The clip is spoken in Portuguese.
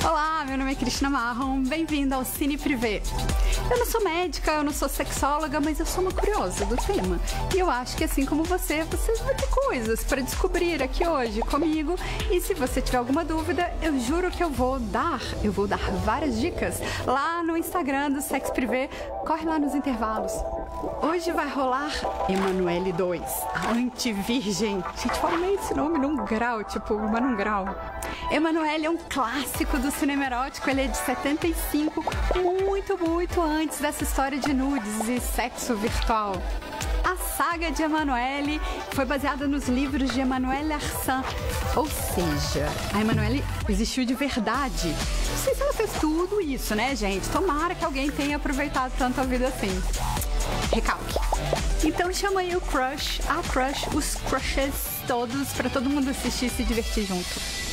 Olá, meu nome é Cristina Marron, bem-vindo ao Cine Privé. Eu não sou médica, eu não sou sexóloga, mas eu sou uma curiosa do tema. E eu acho que assim como você vai ter coisas para descobrir aqui hoje comigo. E se você tiver alguma dúvida, eu juro que eu vou dar várias dicas lá no Instagram do Sex Privé. Corre lá nos intervalos. Hoje vai rolar Emanuele 2, a anti-virgem. Gente, fala meio esse nome num grau, tipo, mas num grau. Emanuele é um clássico do cinema erótico, ele é de 75, muito antes dessa história de nudes e sexo virtual. A saga de Emanuele foi baseada nos livros de Emmanuelle Arsan, ou seja, a Emanuele existiu de verdade. Não sei se ela fez tudo isso, né, gente? Tomara que alguém tenha aproveitado tanto a vida assim. Recalque. Então chama aí o crush, a crush, os crushes todos, pra todo mundo assistir e se divertir junto.